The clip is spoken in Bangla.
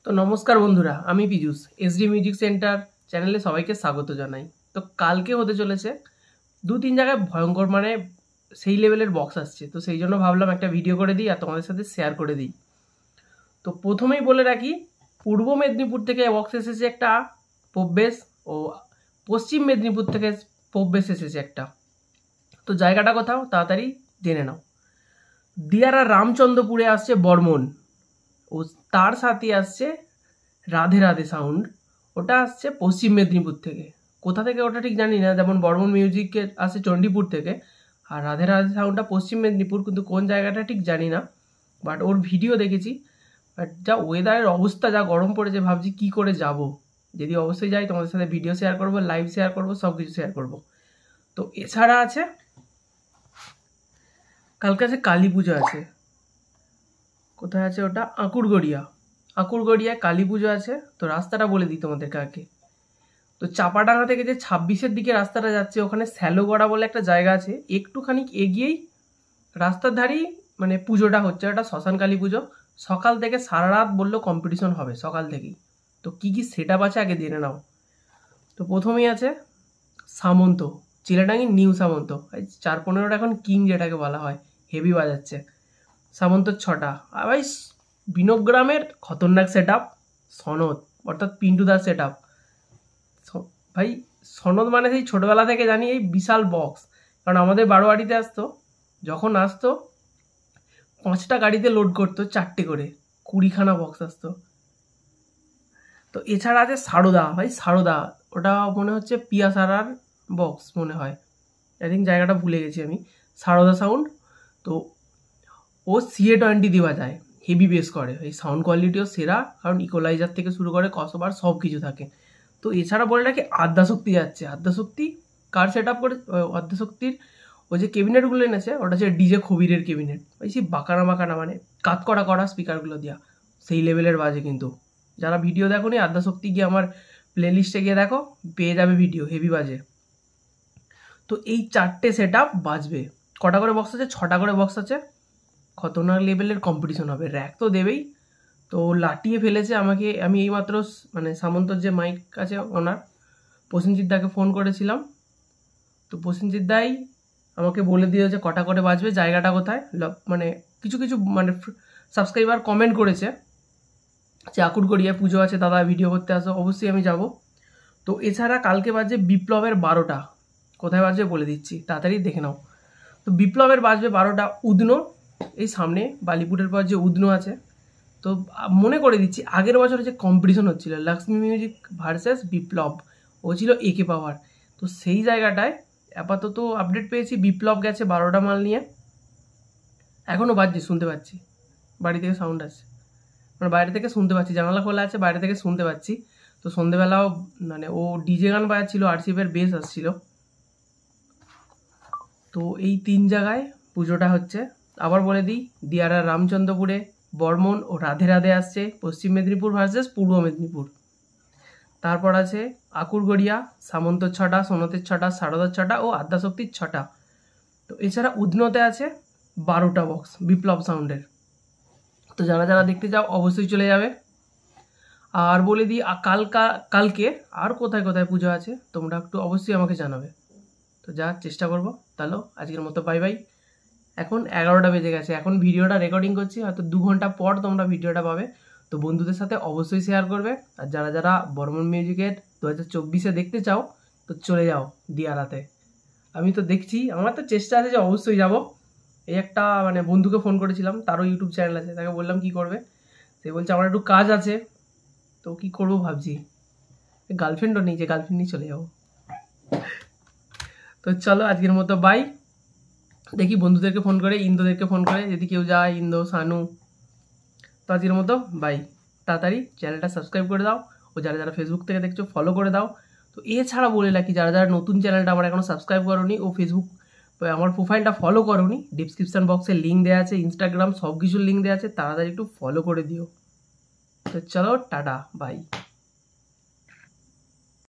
তো নমস্কার বন্ধুরা, আমি পীযূষ এসডি মিউজিক সেন্টার চ্যানেলে সবাইকে স্বাগত জানাই। তো কালকে হতে চলেছে 2-3 জায়গায় ভয়ঙ্কর সেই লেভেলের বক্স আসছে। তো সেই জন্য ভাবলাম একটা ভিডিও করে দিই আর তোমাদের সাথে শেয়ার করে দিই। তো প্রথমেই বলে রাখি, পূর্ব মেদিনীপুর থেকে বক্স এসেছে একটা পপ বেস ও পশ্চিম মেদিনীপুর থেকে পপ বেস এসেছে একটা। তো জায়গাটা কোথাও তাড়াতাড়ি জেনে নাও। দিয়ারা রামচন্দ্রপুরে আসছে বর্মন ও তার সাথে আসছে রাধে রাধে সাউন্ড, ওটা আসছে পশ্চিম মেদিনীপুর থেকে। কোথা থেকে ওটা ঠিক জানি না, যেমন বর্মন মিউজিকের আসছে চণ্ডীপুর থেকে আর রাধে রাধে সাউন্ডটা পশ্চিম মেদিনীপুর, কিন্তু কোন জায়গাটা ঠিক জানি না। বাট ওর ভিডিও দেখেছি। বাট যা ওয়েদারের অবস্থা, যা গরম পড়েছে, ভাবছি কি করে যাব। যদি অবশ্যই যাই তোমাদের সাথে ভিডিও শেয়ার করবো, লাইভ শেয়ার করবো, সব কিছু শেয়ার করবো। তো এছাড়া আছে কালকে আছে কালী পুজো আছে। কোথায় আছে ওটা? আঁকুড়গড়িয়ায় কালী পুজো আছে। তো রাস্তাটা বলে দিই তোমাদেরকে আগে। তো চাপাডাঙ্গা থেকে যে 26-এর দিকে রাস্তাটা যাচ্ছে, ওখানে স্যালোগড়া বলে একটা জায়গা আছে, একটুখানি এগিয়েই রাস্তার ধারেই পুজোটা হচ্ছে। ওটা শ্মশান কালী পুজো। সকাল থেকে সারা রাত বললো কম্পিটিশন হবে সকাল থেকেই। তো কি কি সেট আপ আছে আগে জেনে নাও। তো প্রথমেই আছে সামন্ত, চিলাডাঙ্গি নিউ সামন্ত, 4-15 এখন কিং যেটাকে বলা হয়, হেভি বাজাচ্ছে। সামন্তর 6টা। আর ভাই বিনোগ্রামের খতরনাক সেট আপ সনদ, অর্থাৎ পিন্টুদার সেট আপ। ভাই সনদ সেই ছোটবেলা থেকে জানি এই বিশাল বক্স, কারণ আমাদের বারোয়ারিতে আসতো, যখন আসতো 5টা গাড়িতে লোড করতো, 4টে করে 20খানা বক্স আসতো। তো এছাড়া আছে সারদা। ভাই সারদা, ওটা মনে হচ্ছে পিয়াসারার বক্স মনে হয়, আই থিঙ্ক, জায়গাটা ভুলে গেছি আমি। সারদা সাউন্ড। তো ও CA20 দেওয়া যায়, হেভি বেস করে, এই সাউন্ড কোয়ালিটিও সেরা, কারণ ইকোলাইজার থেকে শুরু করে কসবার সব কিছু থাকে। তো এছাড়া বলে রাখি আদ্যাশক্তি যাচ্ছে। আদ্যাশক্তি কার সেট আপ করে? আদ্যাশক্তির ওই যে ক্যাবিনেটগুলো এনেছে, ওটা হচ্ছে ডিজে খবিরের ক্যাবিনেট। ওই সেই বাঁকানা কাত করা স্পিকারগুলো দেওয়া, সেই লেভেলের বাজে। কিন্তু যারা ভিডিও দেখো নি, আদ্যাশক্তি গিয়ে আমার প্লে লিস্টে গিয়ে দেখো, পেয়ে যাবে ভিডিও, হেভি বাজে। তো এই 4টে সেট আপ বাজবে। কটা করে বক্স আছে? 6টা করে বক্স আছে। খতরনাক লেভেলের কম্পিটিশন হবে, র্যাক তো দেবেই। তো লাটিয়ে ফেলেছে আমাকে। আমি এইমাত্র সামন্তর যে মাইক আছে ওনার প্রসেনজিৎ দাকে ফোন করেছিলাম। তো প্রসেনজিৎ দাই আমাকে বলে দিয়েছে কটা করে বাজবে, জায়গাটা কোথায়। কিছু সাবস্ক্রাইবার কমেন্ট করেছে যে আঁকুড়গড়িয়ায় পুজো আছে দাদা, ভিডিও করতে আসো। অবশ্যই আমি যাব। তো এছাড়া কালকে বাজবে বিপ্লবের 12টা। কোথায় বাজবে বলে দিচ্ছি, তাড়াতাড়ি দেখে নাও। তো বিপ্লবের বাজবে 12টা উদনো, এই সামনে বালিপুরের পর যে উদনো আছে। তো মনে করে দিচ্ছি, আগের বছরে যে কম্পিটিশন হচ্ছিল লক্ষ্মী মিউজিক ভার্সেস বিপ্লব, ও ছিল একে পাওয়ার। তো সেই জায়গাটায় আপাতত আপডেট পেয়েছি, বিপ্লব গেছে 12টা মাল নিয়ে। এখনও বাজছে, শুনতে পাচ্ছি, বাড়ি থেকে সাউন্ড আসছে, বাইরে থেকে শুনতে পাচ্ছি, জানালা খোলা আছে, বাইরে থেকে শুনতে পাচ্ছি। তো সন্ধেবেলাও ও ডিজে গান বাজাচ্ছিল, আরসিএফের বেস আসছিল। তো এই 3 জায়গায় পুজোটা হচ্ছে। আবার বলে দিই, দিয়ারা রামচন্দ্রপুরে বর্মন ও রাধে রাধে আসছে, পশ্চিম মেদিনীপুর ভার্সেস পূর্ব মেদিনীপুর। তারপর আছে আঁকুড়গড়িয়া, সামন্তর 6টা, সোনতের 6টা, সারদার 6টা ও আদ্যাশক্তির 6টা। তো এছাড়া উদনোতে আছে 12টা বক্স বিপ্লব সাউন্ডের। তো যারা যারা দেখতে চাও অবশ্যই চলে যাবে। আর বলে দিই, কালকে আর কোথায় কোথায় পুজো আছে তোমরা একটু অবশ্যই আমাকে জানাবে। তো যাওয়ার চেষ্টা করবো। তাহলে আজকের মতো বাই বাই। এখন 11টা বেজে গেছে, এখন ভিডিওটা রেকর্ডিং করছি, হয়তো 2 ঘন্টা পর তোমরা ভিডিওটা পাবে। তো বন্ধুদের সাথে অবশ্যই শেয়ার করবে। আর যারা যারা বর্মন মিউজিকের 2024-এ দেখতে চাও, তো চলে যাও দিয়ারাতে। আমি তো দেখছি, আমার তো চেষ্টা আছে যে অবশ্যই যাব। এই একটা বন্ধুকে ফোন করেছিলাম, তারও ইউটিউব চ্যানেল আছে, তাকে বললাম কি করবে, সে বলছে আমার একটু কাজ আছে। তো কি করবো ভাবছি, গার্লফ্রেন্ডও নেই যে গার্লফ্রেন্ড নিয়ে চলে যাবো। তো চলো আজকের মতো বাই। দেখি বন্ধুদেরকে ফোন করে, ইন্দোদেরকে ফোন করে, যদি কেউ যায়, ইন্দো, সানু। তো আজকের মতো বাই। তাড়াতাড়ি চ্যানেলটা সাবস্ক্রাইব করে দাও, ও যারা যারা ফেসবুক থেকে দেখছো ফলো করে দাও। তো এছাড়া বলে রাখি, যারা যারা নতুন চ্যানেলটা আমার এখনো সাবস্ক্রাইব করোনি ও ফেসবুক আমার প্রোফাইলটা ফলো করোনি, ডিসক্রিপশন বক্সে লিঙ্ক দেওয়া আছে, ইনস্টাগ্রাম সব কিছুর লিঙ্ক দেওয়া আছে, তাড়াতাড়ি একটু ফলো করে দিও। তো চলো টাটা বাই।